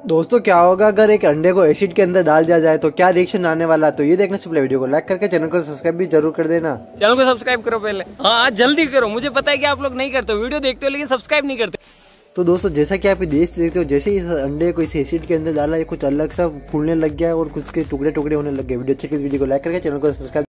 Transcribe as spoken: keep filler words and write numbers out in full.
दोस्तों क्या होगा अगर एक अंडे को एसिड के अंदर डाल दिया जाए तो क्या रिएक्शन आने वाला है, तो ये देखने से पहले वीडियो को लाइक करके चैनल को सब्सक्राइब भी जरूर कर देना। चैनल को सब्सक्राइब करो पहले, हाँ जल्दी करो। मुझे पता है कि आप लोग नहीं करते हो, वीडियो देखते हो लेकिन सब्सक्राइब नहीं करते। तो दोस्तों जैसा कि आप देख सकते हो, जैसे इस अंडे को इस एसिड के अंदर डाला, ये कुछ अलग सा फूलने लग गया और कुछ के टुकड़े टुकड़े होने लग गए। वीडियो अच्छे, वीडियो को लाइक करके चैनल को सब्सक्राइब